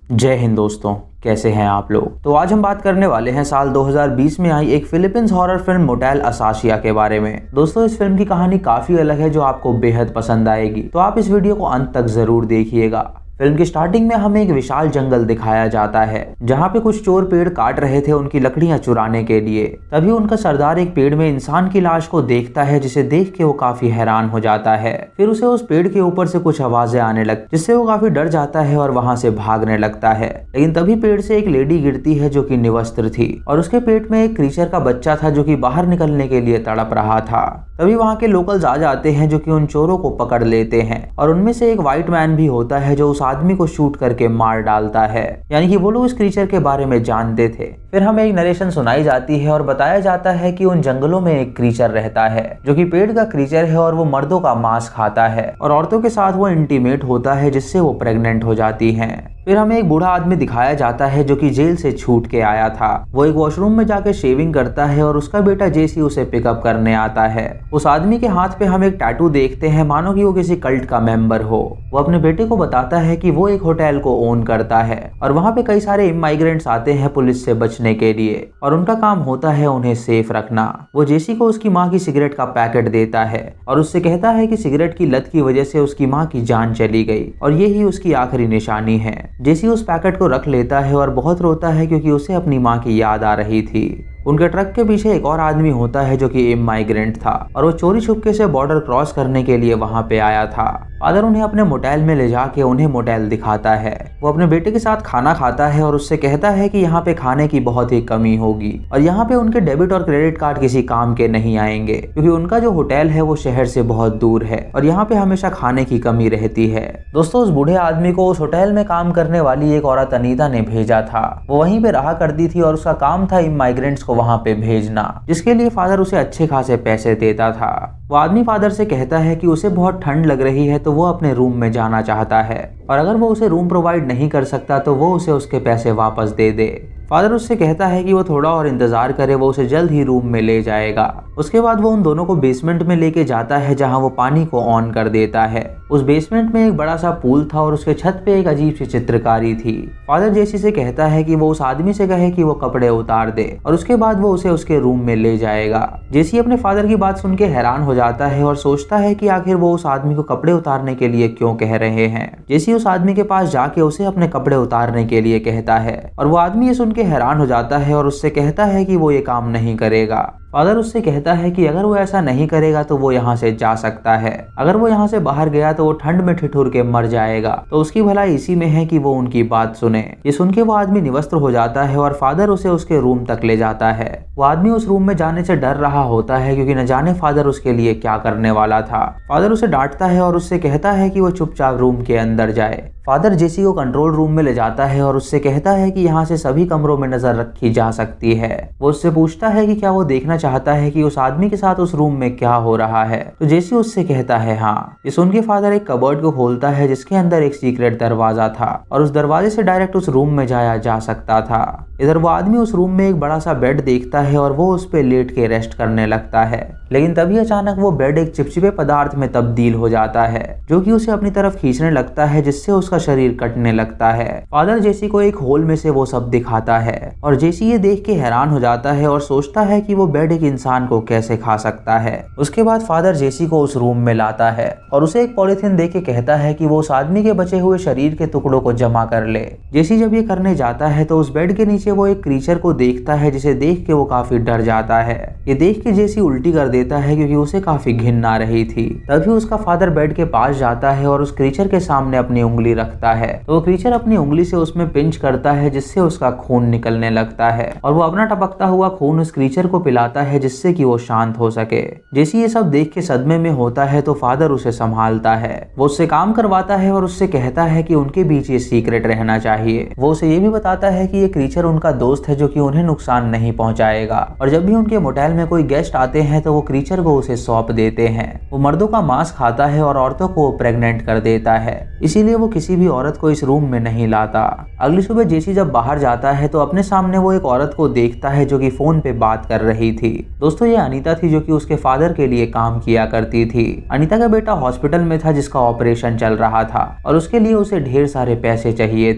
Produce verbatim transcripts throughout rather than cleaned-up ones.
जय हिंद दोस्तों, कैसे हैं आप लोग। तो आज हम बात करने वाले हैं साल दो हज़ार बीस में आई एक Philippines horror film Motel Acacia के बारे में। दोस्तों, इस फिल्म की कहानी काफी अलग है जो आपको बेहद पसंद आएगी, तो आप इस वीडियो को अंत तक जरूर देखिएगा। फिल्म की स्टार्टिंग में हमें एक विशाल जंगल दिखाया जाता है जहाँ पे कुछ चोर पेड़ काट रहे थे उनकी लकड़ियां चुराने के लिए। तभी उनका सरदार एक पेड़ में इंसान की लाश को देखता है, जिसे देख के वो काफी हैरान हो जाता है। फिर उसे उस पेड़ के ऊपर से कुछ आवाजें आने लग जिससे वो काफी डर जाता है और वहां से भागने लगता है। लेकिन तभी पेड़ से एक लेडी गिरती है जो कि निवस्त्र थी और उसके पेट में एक क्रीचर का बच्चा था जो कि बाहर निकलने के लिए तड़प रहा था। तभी वहाँ के लोकल्स आ जाते हैं जो कि उन चोरों को पकड़ लेते हैं और उनमें से एक व्हाइट मैन भी होता है जो उस आदमी को शूट करके मार डालता है। यानी कि वो लोग इस क्रीचर के बारे में जानते थे। फिर हमें एक नरेशन सुनाई जाती है और बताया जाता है कि उन जंगलों में एक क्रीचर रहता है जो कि पेड़ का क्रीचर है और वो मर्दों का मांस खाता है और औरतों के साथ वो इंटीमेट होता है जिससे वो प्रेग्नेंट हो जाती हैं। फिर हमें एक बूढ़ा आदमी दिखाया जाता है जो कि जेल से छूट के आया था। वो एक वॉशरूम में जाके शेविंग करता है और उसका बेटा जेसी उसे पिकअप करने आता है। उस आदमी के हाथ पे हम एक टैटू देखते हैं मानो कि वो किसी कल्ट का मेंबर हो। वो अपने बेटे को बताता है कि वो एक होटल को ओन करता है और वहाँ पे कई सारे इमाइग्रेंट्स आते हैं पुलिस से बचने के लिए और उनका काम होता है उन्हें सेफ रखना। वो जेसी को उसकी माँ की सिगरेट का पैकेट देता है और उससे कहता है कि सिगरेट की लत की वजह से उसकी माँ की जान चली गई और यही उसकी आखिरी निशानी है। जेसी उस पैकेट को रख लेता है और बहुत रोता है क्योंकि उसे अपनी माँ की याद आ रही थी। उनके ट्रक के पीछे एक और आदमी होता है जो कि इमाइग्रेंट था और वो चोरी छुपके से बॉर्डर क्रॉस करने के लिए वहां पे आया था। फादर उन्हें अपने मोटेल में ले जाके उन्हें मोटेल दिखाता है। वो अपने बेटे के साथ खाना खाता है और उससे कहता है कि यहाँ पे खाने की बहुत ही कमी होगी और यहाँ पे उनके डेबिट और क्रेडिट कार्ड किसी काम के नहीं आएंगे क्योंकि उनका जो होटल है वो शहर से बहुत दूर है और यहाँ पे हमेशा खाने की कमी रहती है। दोस्तों, उस बूढ़े आदमी को उस होटल में काम करने वाली एक औरत अनीता ने भेजा था। वो वहीं पे रहा करती थी और उसका काम था इमाइग्रेंट्स को वहां पे भेजना, जिसके लिए फादर उसे अच्छे खासे पैसे देता था। वो आदमी फादर से कहता है कि उसे बहुत ठंड लग रही है तो वो अपने रूम में जाना चाहता है और अगर वो उसे रूम प्रोवाइड नहीं कर सकता तो वो उसे उसके पैसे वापस दे दे। फादर उससे कहता है कि वो थोड़ा और इंतजार करे, वो उसे जल्द ही रूम में ले जाएगा। उसके बाद वो उन दोनों को बेसमेंट में लेके जाता है जहां वो पानी को ऑन कर देता है। उस बेसमेंट में एक बड़ा सा पूल था और उसके छत पे एक अजीब सी चित्रकारी थी। फादर जेसी से कहता है कि वो उस आदमी से कहे कि वो कपड़े उतार दे और उसके बाद वो उसे उसके रूम में ले जाएगा। जेसी अपने फादर की बात सुन के हैरान हो जाता है और सोचता है कि आखिर वो उस आदमी को कपड़े उतारने के लिए क्यों कह रहे हैं। जेसी उस आदमी के पास जाके उसे अपने कपड़े उतारने के लिए कहता है और वो आदमी ये सुन के हैरान हो जाता है और उससे कहता है कि वो ये काम नहीं करेगा। फादर उससे कहता है कि अगर वो ऐसा नहीं करेगा तो वो यहाँ से जा सकता है। अगर वो यहाँ से बाहर गया तो वो ठंड में ठिठुर के मर जाएगा, तो उसकी भलाई इसी में है कि वो उनकी बात सुने। ये सुन के वो आदमी निवस्त्र हो जाता है और फादर उसे उसके रूम तक ले जाता है। वो आदमी उस रूम में जाने से डर रहा होता है क्योंकि न जाने फादर उसके लिए क्या करने वाला था। फादर उसे डांटता है और उससे कहता है कि वो चुपचाप रूम के अंदर जाए। फादर जेसी को कंट्रोल रूम में ले जाता है और उससे कहता है कि यहाँ से सभी कमरों में नजर रखी जा सकती है। वो उससे पूछता है कि क्या वो देखना चाहता है कि उस आदमी के साथ उस रूम में क्या हो रहा है, तो जेसी उससे कहता है हाँ। ये सुन के फादर एक कबर्ड को खोलता है जिसके अंदर एक सीक्रेट दरवाजा था और उस दरवाजे से डायरेक्ट उस रूम में जाया जा सकता था। इधर वो आदमी उस रूम में एक बड़ा सा बेड देखता है और वो उस पे लेट के रेस्ट करने लगता है। लेकिन तभी अचानक वो बेड एक चिपचिपे पदार्थ में तब्दील हो जाता है जो कि उसे अपनी तरफ खींचने लगता है, जिससे उसका शरीर कटने लगता है। फादर जेसी को एक होल में से वो सब दिखाता है और जेसी ये देख के हैरान हो जाता है और सोचता है कि वो बेड एक इंसान को कैसे खा सकता है। उसके बाद फादर जेसी को उस रूम में लाता है और उसे एक पॉलिथीन दे के कहता है कि वो उस आदमी के बचे हुए शरीर के टुकड़ों को जमा कर ले। जेसी जब ये करने जाता है तो उस बेड के नीचे वो एक क्रीचर को देखता है जिसे देख के वो काफी डर जाता है। ये देख के जेसी उल्टी कर देता है क्योंकि उसे काफी घिन आ रही थी। तभी उसका फादर बेड के पास जाता है और उस क्रीचर के सामने अपनी उंगली रखता है तो वो क्रीचर अपनी उंगली से उसमें पिंच करता है जिससे उसका खून निकलने लगता है और वो अपना टपकता हुआ खून उस क्रीचर को पिलाता है जिससे कि वो शांत हो सके। जेसी ये सब देख के सदमे में होता है तो फादर उसे संभालता है। वो उससे काम करवाता है और उससे कहता है कि उनके बीच ये सीक्रेट रहना चाहिए। वो उसे ये भी बताता है कि ये क्रीचर उनका दोस्त है जो कि उन्हें नुकसान नहीं पहुंचाएगा और जब भी उनके मोटेल में कोई गेस्ट आते हैं तो वो क्रीचर को उसे सौंप देते हैं। वो मर्दों का मांस खाता है और औरतों को प्रेग्नेंट कर देता है, इसीलिए वो किसी भी औरत को इस रूम में नहीं लाता। अगली सुबह जेसी जब बाहर जाता है तो अपने सामने वो एक औरत को देखता है जो कि फोन पे बात कर रही थी। दोस्तों, ये अनीता थी जो कि उसके फादर के लिए काम किया करती थी। अनीता का बेटा हॉस्पिटल में था जिसका ऑपरेशन चल रहा था और उसके लिए उसे ढेर सारे पैसे चाहिए थे।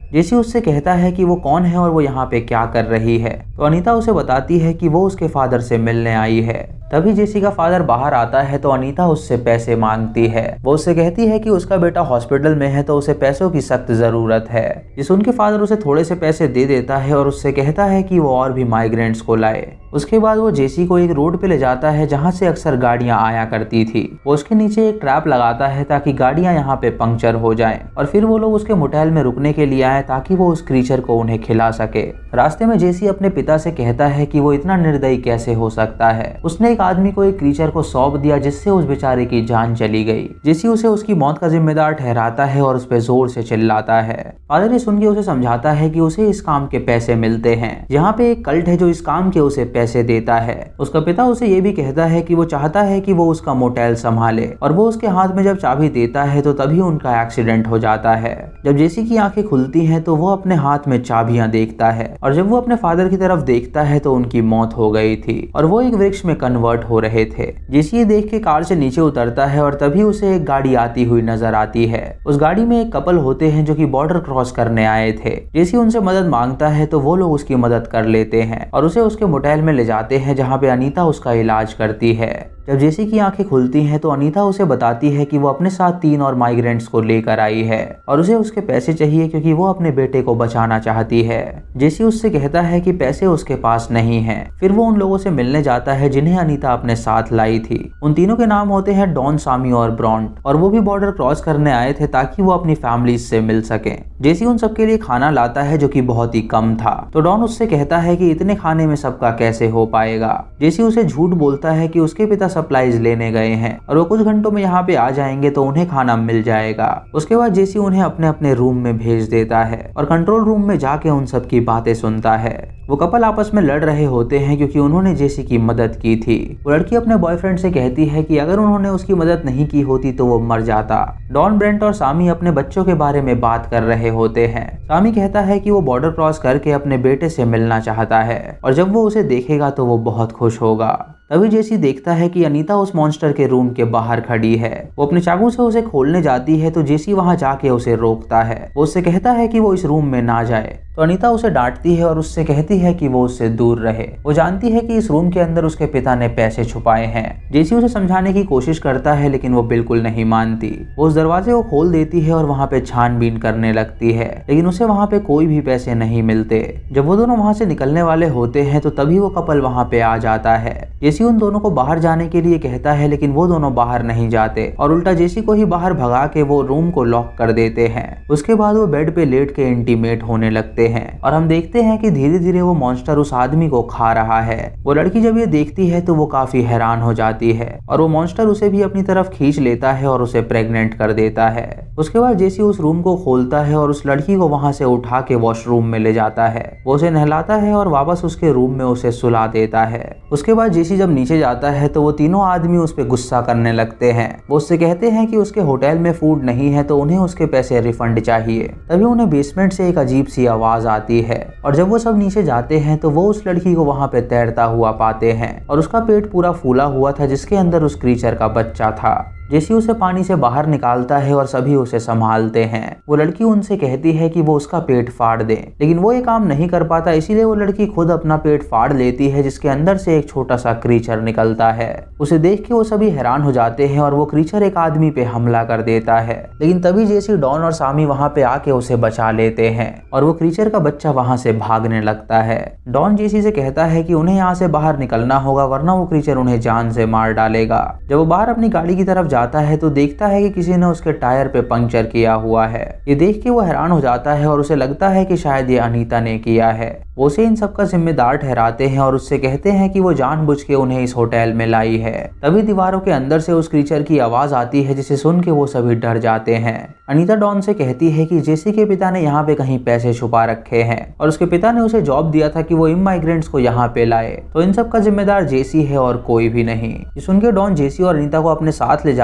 जेसी उससे कहता है कि वो कौन है और वो यहाँ पे क्या कर रही है। तो अनीता उसे बताती है कि वो उसके फादर से मिलने आई है। तभी जेसी का फादर बाहर आता है तो अनीता उससे पैसे मांगती है। वो उससे कहती है कि उसका बेटा हॉस्पिटल में है तो उसे पैसों की सख्त जरूरत है। जिस उनके फादर उसे थोड़े से पैसे दे देता है और उससे कहता है कि वो और भी माइग्रेंट्स को लाए। उसके बाद वो जेसी को एक रोड पे ले जाता है जहाँ से अक्सर गाड़ियां आया करती थी। वो उसके नीचे एक ट्रैप लगाता है ताकि गाड़ियां यहाँ पे पंक्चर हो जाएं और फिर वो लोग उसके मोटेल में रुकने के लिए आए ताकि वो उस क्रीचर को उन्हें खिला सके। रास्ते में जेसी अपने पिता से कहता है कि वो इतना निर्दयी कैसे हो सकता है। उसने एक आदमी को एक क्रीचर को सौंप दिया जिससे उस बेचारे की जान चली गई। जेसी उसे उसकी मौत का जिम्मेदार ठहराता है और उस पर जोर से चिल्लाता है। फादर ये सुन के उसे समझाता है कि उसे इस काम के पैसे मिलते हैं। यहाँ पे एक कल्ट है जो इस काम के उसे पैसे देता है। उसका पिता उसे ये भी कहता है कि वो चाहता है कि वो उसका मोटेल संभाले और वो उसके हाथ में जब चाबी देता है तो तभी उनका एक्सीडेंट हो जाता है। जब जेसी की आंखें खुलती हैं तो वो अपने हाथ में चाबियां देखता है और जब वो अपने फादर की तरफ देखता है तो उनकी मौत हो गई थी और वो एक वृक्ष में कन्वर्ट हो रहे थे। जेसी ये देख के कार से नीचे उतरता है और तभी उसे एक गाड़ी आती हुई नजर आती है। उस गाड़ी में एक कपल होते हैं जो कि बॉर्डर क्रॉस करने आए थे। जेसी उनसे मदद मांगता है तो वो लोग उसकी मदद कर लेते हैं और उसे उसके मोटेल में ले जाते हैं जहाँ पे अनीता उसका इलाज करती है। जब जेसी की आंखें खुलती हैं तो अनीता उसे बताती है कि वो अपने साथ तीन और माइग्रेंट्स को लेकर आई है और उसे उसके पैसे चाहिए क्योंकि वो अपने बेटे को बचाना चाहती है। जेसी उससे कहता है कि पैसे उसके पास नहीं हैं। फिर वो उन लोगों से मिलने जाता है जिन्हें अनीता अपने साथ लाई थी। उन तीनों के नाम होते हैं डॉन, सामी और ब्रॉन्ट और वो भी बॉर्डर क्रॉस करने आए थे ताकि वो अपनी फैमिली से मिल सके। जेसी उन सबके लिए खाना लाता है जो कि बहुत ही कम था। तो डॉन उससे कहता है कि इतने खाने में सबका कैसे हो पाएगा। जेसी उसे झूठ बोलता है कि उसके पिता सप्लाईज लेने गए हैं और वो कुछ घंटों में यहाँ पे आ जाएंगे तो उन्हें खाना मिल जाएगा। उसके बाद जेसी उन्हें अपने अपने रूम में भेज देता है और कंट्रोल रूम में जाके उन सब की बातें सुनता है। वो कपल आपस में लड़ रहे होते हैं क्योंकि उन्होंने जेसी की मदद की थी। वो लड़की अपने बॉयफ्रेंड से कहती है कि अगर उन्होंने उसकी मदद नहीं की होती तो वो मर जाता। डॉन, ब्रेंट और सामी अपने बच्चों के बारे में बात कर रहे होते हैं। सामी कहता है कि वो बॉर्डर क्रॉस करके अपने बेटे से मिलना चाहता है और जब वो उसे देखेगा तो वो बहुत खुश होगा। तभी जेसी देखता है कि अनीता उस मॉन्स्टर के रूम के बाहर खड़ी है। वो अपने चाकू से उसे खोलने जाती है तो जेसी वहां जाके उसे रोकता है। वो उससे कहता है कि वो इस रूम में ना जाए। तो अनीता उसे डांटती है और उससे कहती है कि वो उससे दूर रहे। वो जानती है कि इस रूम के अंदर उसके पिता ने पैसे छुपाए हैं। जेसी उसे समझाने की कोशिश करता है लेकिन वो बिल्कुल नहीं मानती। वो उस दरवाजे को खोल देती है और वहाँ पे छानबीन करने लगती है लेकिन उसे वहाँ पे कोई भी पैसे नहीं मिलते। जब वो दोनों वहाँ से निकलने वाले होते हैं तो तभी वो कपल वहाँ पे आ जाता है। जेसी उन दोनों को बाहर जाने के लिए कहता है लेकिन वो दोनों बाहर नहीं जाते और उल्टा जेसी को ही बाहर भगा के वो रूम को लॉक कर देते हैं। उसके बाद वो बेड पे लेट के इंटीमेट होने लगते हैं और हम देखते हैं कि धीरे धीरे वो मॉन्स्टर उस आदमी को खा रहा है। वो लड़की जब ये देखती है तो वो काफी हैरान हो जाती है और वो मॉन्स्टर उसे भी अपनी तरफ खींच लेता है और उसे प्रेग्नेंट कर देता है। उसके बाद जेसी उस रूम को खोलता है और उस लड़की को वहां से उठा के वॉशरूम में ले जाता है। वो उसे नहलाता है और वापस उसके रूम में उसे सुला देता है। उसके बाद जेसी जब नीचे जाता है तो वो तीनों आदमी उस पर गुस्सा करने लगते हैं। वो उससे कहते हैं कि उसके होटल में फूड नहीं है तो उन्हें उसके पैसे रिफंड चाहिए। तभी उन्हें बेसमेंट से एक अजीब सी आवाज आती है और जब वो सब नीचे जाते हैं तो वो उस लड़की को वहां पे तैरता हुआ पाते हैं और उसका पेट पूरा फूला हुआ था जिसके अंदर उस क्रीचर का बच्चा था। जेसी उसे पानी से बाहर निकालता है और सभी उसे संभालते हैं। वो लड़की उनसे कहती है कि वो उसका पेट फाड़ दे लेकिन वो ये काम नहीं कर पाता, इसीलिए वो लड़की खुद अपना पेट फाड़ लेती है जिसके अंदर से एक छोटा सा क्रीचर निकलता है। उसे देख के वो सभी हैरान हो जाते हैं और वो क्रीचर एक आदमी पे हमला कर देता है लेकिन तभी जेसी, डॉन और सामी वहां पे आके उसे बचा लेते हैं और वो क्रीचर का बच्चा वहां से भागने लगता है। डॉन जेसी से कहता है कि उन्हें यहाँ से बाहर निकलना होगा वरना वो क्रीचर उन्हें जान से मार डालेगा। जब वो बाहर अपनी गाड़ी की तरफ जाता है तो देखता है कि किसी ने उसके टायर पे पंक्चर किया हुआ है। ये देख के वो हैरान हो जाता है और उसे लगता है कि शायद ये अनीता ने किया है। वो उसे इन सब का जिम्मेदार ठहराते हैं और उससे कहते हैं कि वो जानबूझ के उन्हें इस होटल में लाई है। तभी दीवारों के अंदर से उस क्रीचर की आवाज आती है जिसे सुन के वो सभी डर जाते हैं। अनीता डॉन से कहती है कि जेसी के पिता ने यहाँ पे कहीं पैसे छुपा रखे हैं और उसके पिता ने उसे जॉब दिया था कि वो इमाइग्रेंट्स को यहाँ पे लाए, तो इन सब का जिम्मेदार जेसी है और कोई भी नहीं। ये सुन के डॉन जेसी और अनीता को अपने साथ ले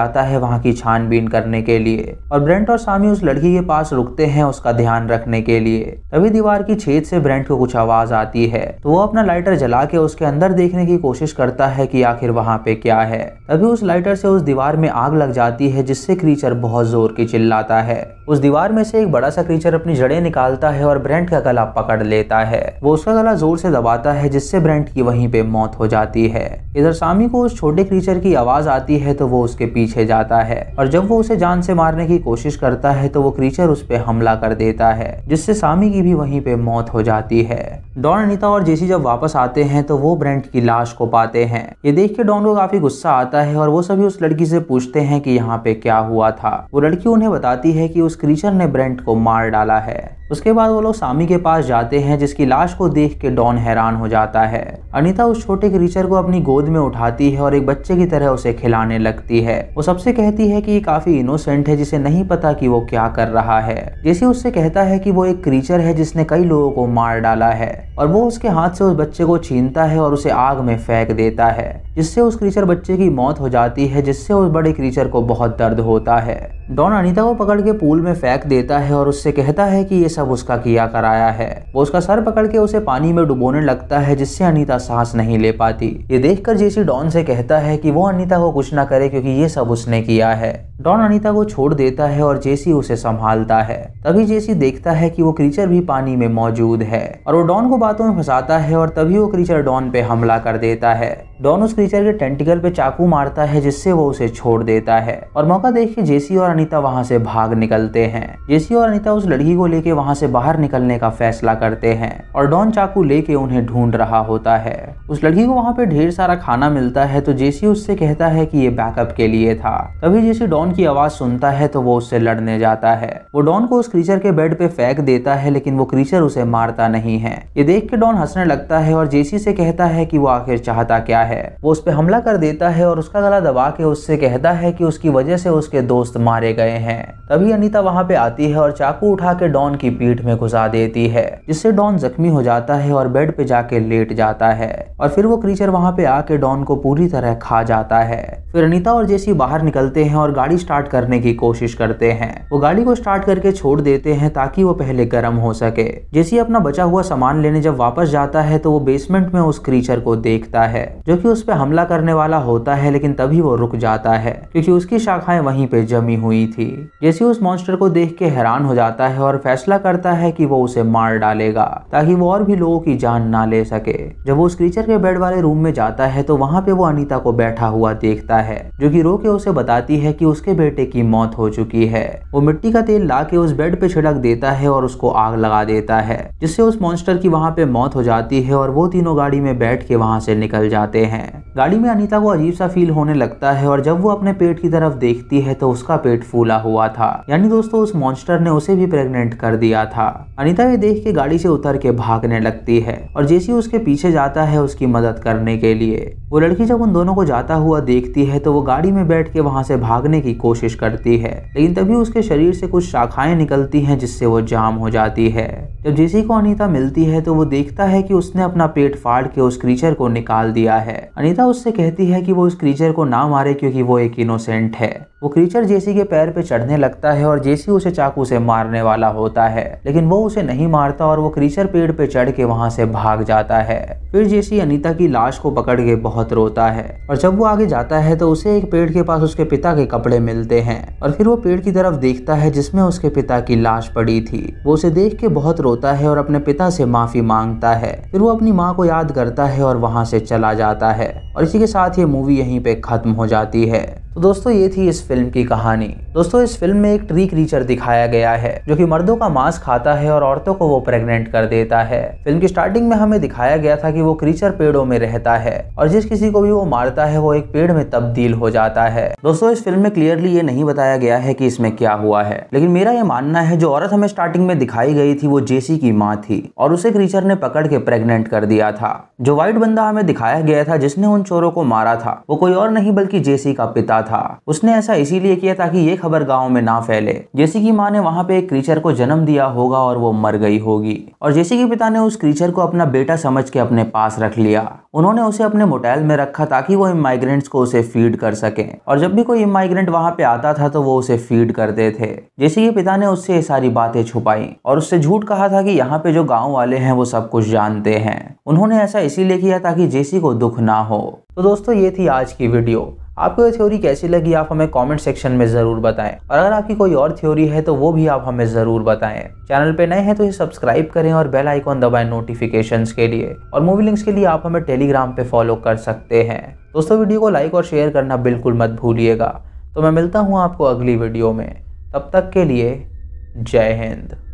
जाता है वहाँ की छानबीन करने के लिए और ब्रेंट और सामी उस लड़की के पास रुकते हैं उसका ध्यान रखने के लिए। तभी दीवार की छेद से ब्रेंट को कुछ आवाज आती है तो वो अपना लाइटर जला के उसके अंदर देखने की कोशिश करता है कि आखिर वहाँ पे क्या है। तभी उस लाइटर से उस दीवार में आग लग जाती है जिससे क्रीचर बहुत जोर की चिल्लाता है। उस दीवार में से एक बड़ा सा क्रीचर अपनी जड़ें निकालता है और ब्रेंट का गला पकड़ लेता है। वो उसका गला जोर से दबाता है जिससे ब्रेंट की वहीं पे मौत हो जाती है। इधर सामी को उस छोटे क्रीचर की आवाज आती है तो वो उसके पीछे जाता है और जब वो उसे जान से मारने की कोशिश करता है तो वो क्रीचर उस पे हमला कर देता है जिससे सामी की भी वहीं पे मौत हो जाती है। डॉन, अनीता और जेसी जब वापस आते हैं तो वो ब्रेंट की लाश को पाते हैं। ये देख के डॉन को काफी गुस्सा आता है और वो सभी उस लड़की से पूछते हैं कि यहाँ पे क्या हुआ था। वो लड़की उन्हें बताती है कि उस क्रीचर ने ब्रेंट को मार डाला है। उसके बाद वो लोग सामी के पास जाते हैं जिसकी लाश को देख के डॉन हैरान हो जाता है। अनीता उस छोटे क्रीचर को अपनी गोद में उठाती है और एक बच्चे की तरह उसे खिलाने लगती है। वो सबसे कहती है कि ये काफी इनोसेंट है जिसे नहीं पता कि वो क्या कर रहा है। जेसी उससे कहता है कि वो एक क्रीचर है जिसने कई लोगों को मार डाला है और वो उसके हाथ से उस बच्चे को छीनता है और उसे आग में फेंक देता है जिससे उस क्रीचर बच्चे की मौत हो जाती है जिससे उस बड़े क्रीचर को बहुत दर्द होता है। डॉन अनीता को पकड़ के पूल में फेंक देता है और उससे कहता है कि ये सब उसका किया कराया है। वो उसका सर पकड़ के उसे पानी में डुबोने लगता है जिससे अनीता सांस नहीं ले पाती। ये देखकर जेसी डॉन से कहता है कि वो अनीता को कुछ ना करे क्योंकि ये सब उसने किया है। डॉन अनीता को छोड़ देता है और जेसी उसे संभालता है। तभी जेसी देखता है कि वो क्रीचर भी पानी में मौजूद है और वो डॉन को बातों में फंसाता है और तभी वो क्रीचर डॉन पे हमला कर देता है। डॉन उस क्रीचर के टेंटिकल पे चाकू मारता है जिससे वो उसे छोड़ देता है और मौका देख के जेसी और अनीता वहां से भाग निकलते हैं। जेसी और अनीता उस लड़की को लेके वहां से बाहर निकलने का फैसला करते हैं और डॉन चाकू लेके उन्हें ढूंढ रहा होता है। उस लड़की को वहां पे ढेर सारा खाना मिलता है तो जेसी उससे कहता है कि ये बैकअप के लिए था। तभी जेसी डॉन की आवाज सुनता है तो वो उससे लड़ने जाता है। वो डॉन को उस क्रीचर के बेड पे फेंक देता है लेकिन वो क्रीचर उसे मारता नहीं है। ये देख के डॉन हंसने लगता है और जेसी से कहता है कि वो आखिर चाहता क्या है। वो उस पे हमला कर देता है और उसका गला दबा के उससे कहता है कि उसकी वजह से उसके दोस्त मारे गए हैं। तभी अनीता वहां पे आती है और चाकू उठा के डॉन की पीठ में घुसा देती है जिससे डॉन जख्मी हो जाता है और बेड पे जाके लेट जाता है और फिर वो क्रीचर वहां पे आके डॉन को पूरी तरह खा जाता है। फिर अनीता और जेसी बाहर निकलते हैं और गाड़ी स्टार्ट करने की कोशिश करते हैं। वो गाड़ी को स्टार्ट करके छोड़ देते हैं ताकि वो पहले गर्म हो सके। जेसी अपना बचा हुआ सामान लेने जब वापस जाता है तो वो बेसमेंट में उस क्रीचर को देखता है जो कि उस पे हमला करने वाला होता है लेकिन तभी वो रुक जाता है क्योंकि उसकी शाखाएं वहीं पे जमी हुई थी। जेसी उस मॉन्स्टर को देख के हैरान हो जाता है और फैसला करता है कि वो उसे मार डालेगा ताकि वो और भी लोगों की जान ना ले सके। जब वो उस क्रीचर के बेड वाले रूम में जाता है तो वहाँ पे वो अनीता को बैठा हुआ देखता है जो कि रो के उसे बताती है कि उसके बेटे की मौत हो चुकी है। वो मिट्टी का तेल ला के उस बेड पे छिड़क देता है और उसको आग लगा देता है जिससे उस मॉन्स्टर की वहाँ पे मौत हो जाती है और वो तीनों गाड़ी में बैठ के वहाँ से निकल जाते हैं। गाड़ी में अनीता को अजीब सा फील होने लगता है और जब वो अपने पेट की तरफ देखती है तो उसका पेट फूला हुआ था, यानी दोस्तों उस मॉन्स्टर ने उसे भी प्रेग्नेंट कर दिया था। अनीता ये देख के गाड़ी से उतर के भागने लगती है और जेसी उसके पीछे जाता है उसकी मदद करने के लिए। वो लड़की जब उन दोनों को जाता हुआ देखती है तो वो गाड़ी में बैठ के वहां से भागने की कोशिश करती है लेकिन तभी उसके शरीर से कुछ शाखाएं निकलती हैं जिससे वो जाम हो जाती है। जब जेसी को अनीता मिलती है तो वो देखता है कि उसने अपना पेट फाड़ के उस क्रीचर को निकाल दिया है। अनीता उससे कहती है कि वो उस क्रीचर को ना मारे क्योंकि वो एक इनोसेंट है। वो क्रीचर जेसी के पैर पे चढ़ने लगता है और जेसी उसे चाकू से मारने वाला होता है लेकिन वो उसे नहीं मारता और वो क्रीचर पेड़ पे चढ़ के वहां से भाग जाता है। फिर जेसी अनीता की लाश को पकड़ के बहुत रोता है और जब वो आगे जाता है तो उसे एक पेड़ के पास उसके पिता के कपड़े मिलते हैं और फिर वो पेड़ की तरफ देखता है जिसमें उसके पिता की लाश पड़ी थी। वो उसे देख के बहुत रोता है और अपने पिता से माफी मांगता है। फिर वो अपनी माँ को याद करता है और वहां से चला जाता है और इसी के साथ ये मूवी यहीं पे खत्म हो जाती है। तो दोस्तों ये थी इस फिल्म की कहानी। दोस्तों इस फिल्म में एक ट्री क्रीचर दिखाया गया है जो कि मर्दों का मांस खाता है और औरतों को वो प्रेग्नेंट कर देता है। फिल्म की स्टार्टिंग में हमें दिखाया गया था कि वो क्रीचर पेड़ों में रहता है और जिस किसी को भी वो मारता है वो एक पेड़ में तब्दील हो जाता है। दोस्तों इस फिल्म में क्लियरली ये नहीं बताया गया है कि इसमें क्या हुआ है, लेकिन मेरा ये मानना है जो औरत हमें स्टार्टिंग में दिखाई गई थी वो जेसी की माँ थी और उसे क्रीचर ने पकड़ के प्रेग्नेंट कर दिया था। जो व्हाइट बंदा हमें दिखाया गया था जिसने उन चोरों को मारा था वो कोई और नहीं बल्कि जेसी का पिता था। उसने ऐसा इसीलिए किया ताकि ये खबर गांव में ना फैले। जेसी की माँ ने वहाँ पे एक क्रीचर को जन्म दिया होगा और वो मर गई होगी, और जेसी के पिता ने उस क्रीचर को अपना बेटा समझ के अपने पास रख लिया। उन्होंने उसे अपने मोटेल में रखा ताकि वो इमाइग्रेंट्स को उसे फीड कर सके, और जब भी कोई इमाइग्रेंट वहाँ पे आता था तो वो उसे फीड करते थे। जेसी के पिता ने उससे ये सारी बातें छुपाई और उससे झूठ कहा था कि यहाँ पे जो गाँव वाले हैं वो सब कुछ जानते हैं। उन्होंने ऐसा इसीलिए किया ताकि जेसी को दुख ना हो। तो दोस्तों ये थी आज की वीडियो। आपको ये थ्योरी कैसी लगी आप हमें कमेंट सेक्शन में ज़रूर बताएं, और अगर आपकी कोई और थ्योरी है तो वो भी आप हमें ज़रूर बताएं। चैनल पे नए हैं तो इसे सब्सक्राइब करें और बेल आइकॉन दबाएं नोटिफिकेशंस के लिए, और मूवी लिंक्स के लिए आप हमें टेलीग्राम पे फॉलो कर सकते हैं। दोस्तों वीडियो को लाइक और शेयर करना बिल्कुल मत भूलिएगा। तो मैं मिलता हूँ आपको अगली वीडियो में, तब तक के लिए जय हिंद।